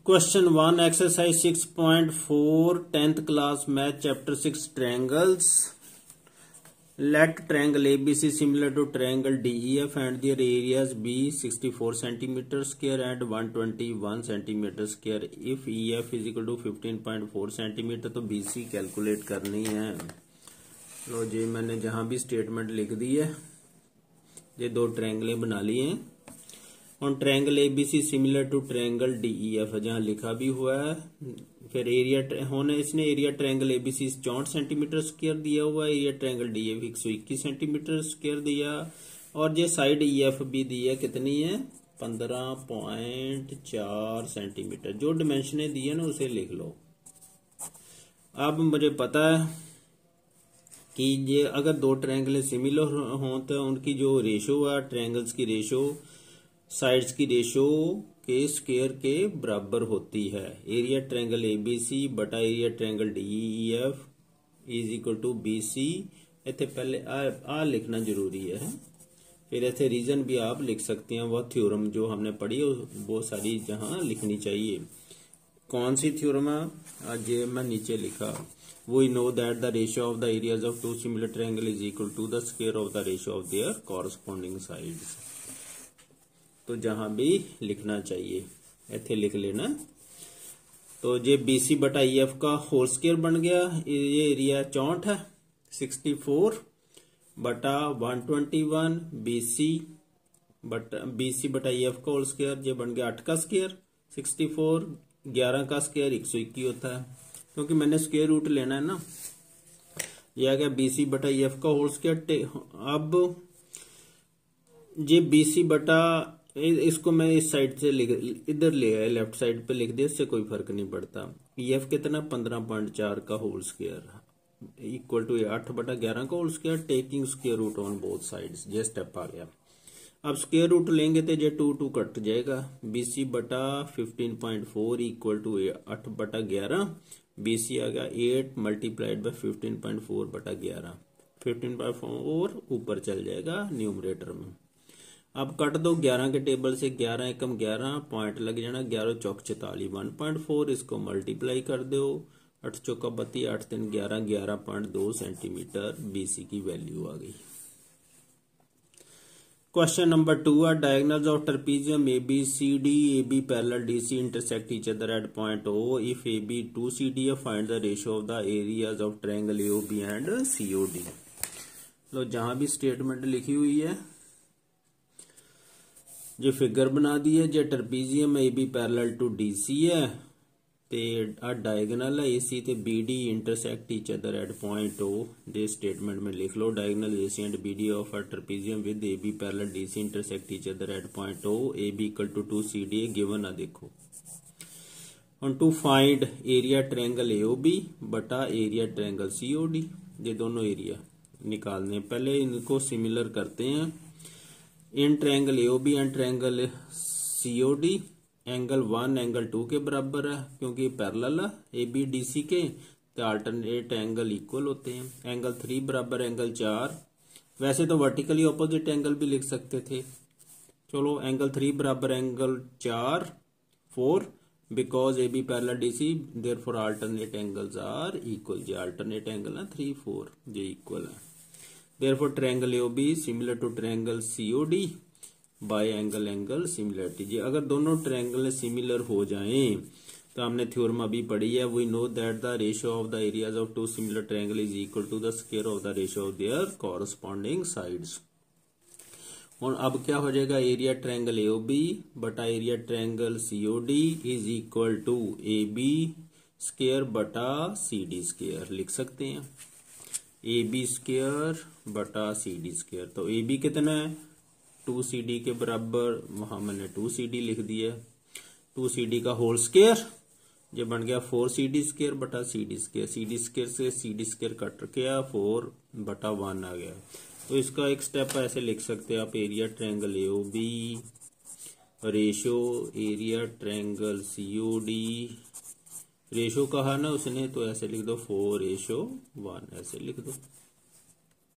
Question 1 exercise 6.4 10th class math chapter 6 triangles. Let triangle ABC similar to triangle DEF and their areas be 64 centimeter square and 121 centimeter square. If EF is equal to 15.4 centimeter तो BC calculate करनी है. लो जी मैंने जहां भी statement लिख दी है, ये दो ट्रायंगलें बना लिए हैं. On triangle ABC similar to triangle DEF जहां लिखा भी हुआ है. फिर एरिया होने इसने area triangle ABC 64 centimeter square दिया हुआ है, area triangle DF 121 centimeter square दिया, और ये साइड ईएफ भी दी है. कितनी है? 15.4 सेंटीमीटर. जो डिमेंशने दी है ना उसे लिख लो. अब मुझे पता है कि ये अगर दो ट्रायंगल सिमिलर हों तो उनकी जो रेशो है ट्रायंगल्स की रेशो साइड्स की रेशो के स्क्वायर के बराबर होती है. एरिया ट्रायंगल एबीसी बटा area triangle DEF is equal to BC. इतने पहले आ लिखना जरूरी है. फिर ऐसे रीजन भी आप लिख सकते हैं. वह थ्योरम जो हमने पढ़ी वो सारी जहां लिखनी चाहिए. कौन सी थ्योरम है? आज ये मैं नीचे लिखा. We know that the ratio of the areas of two similar triangles is equal to the square of the ratio of their corresponding sides. तो जहां भी लिखना चाहिए ऐसे लिख लेना. तो ये BC बटा EF का होल स्क्वायर बन गया. ये एरिया 64 है. 64 बटा 121 BC बटा EF का होल स्क्वायर ये बन गया 8 का स्क्वायर. 64 11 का स्क्वायर 121 होता है. क्योंकि मैंने स्क्वायर रूट लेना है ना. यह आ गया BC बटा EF का होल स्क्वायर. अब ये BC बटा इसको मैं इस साइड से इधर ले आया, लेफ्ट साइड पे लिख दिया, इससे कोई फर्क नहीं पड़ता. EF कितना? 15.4 का होल स्क्वायर इक्वल टू 8 बटा 11 का whole square taking square root on both sides. ये स्टेप आ गया. अब स्क्वायर रूट लेंगे तो ये 2 कट जाएगा. BC बटा 15.4 इक्वल टू 8 बटा 11. BC आ गया 8 मल्टीप्लाइड बाय 15.4 बटा 11. 15.4 ऊपर चल जाएगा न्यूमरेटर में. अब कट दो 11 के टेबल से. 11 एकम 11 पॉइंट लग जाना. 11 चौक 44 1.4. इसको मल्टीप्लाई कर दो. 8 चौका 32 8 3 11 11.2 सेंटीमीटर BC की वैल्यू आ गई. Question number 2 are diagonals of trapezium ABCD, AB parallel DC intersect each other at point O. If AB 2CD, find the ratio of the areas of triangle AOB and COD. लो जहां भी statement लिखी हुई है जो figure बना दी है. जो trapezium AB parallel to DC है ते आ डायगोनल है AC ते BD intersect each other at point O. The statement में लिख लो. Diagonal AC and BD of a trapezium with AB parallel DC intersect each other at point O. AB equal to 2CD given है. देखो on to find area triangle AOB बटा area triangle COD. ये दोनों area निकालने. पहले इनको similar करते हैं. इन triangle AOB and triangle COD angle 1 angle 2 के बराबर है क्योंकि पैरेलल है AB DC के. तो अल्टरनेट एंगल इक्वल होते हैं. एंगल 3 बराबर एंगल 4. वैसे तो वर्टिकली ऑपोजिट एंगल भी लिख सकते थे. चलो एंगल 3 बराबर एंगल 4 बिकॉज AB parallel DC therefore alternate angles are equal. जो अल्टरनेट एंगल है 3 4 ये इक्वल है. Therefore triangle AOB similar to triangle COD by angle similarity. जी अगर दोनों ट्रायंगल सिमिलर हो जाएं तो हमने थ्योरम अभी पढ़ी है. We know that the ratio of the areas of two similar triangle is equal to the square of the ratio of their corresponding sides. और अब क्या हो जाएगा? एरिया ट्रायंगल AOB बटा area triangle COD is equal to AB square बटा CD square. लिख सकते हैं AB स्क्वायर बटा CD स्क्वायर. तो AB कितना है? 2CD के बराबर. वहां मैंने 2CD लिख दिया. 2CD का होल स्क्वायर ये बन गया 4CD स्क्वायर बटा CD स्क्वायर. CD स्क्वायर से CD स्क्वायर कट गया 4 बटा 1 आ गया. तो इसका एक स्टेप ऐसे लिख सकते हैं आप. Area triangle AOB ratio area triangle COD. Ratio कहा ना उसने तो ऐसे लिख दो 4:1 ऐसे लिख दो.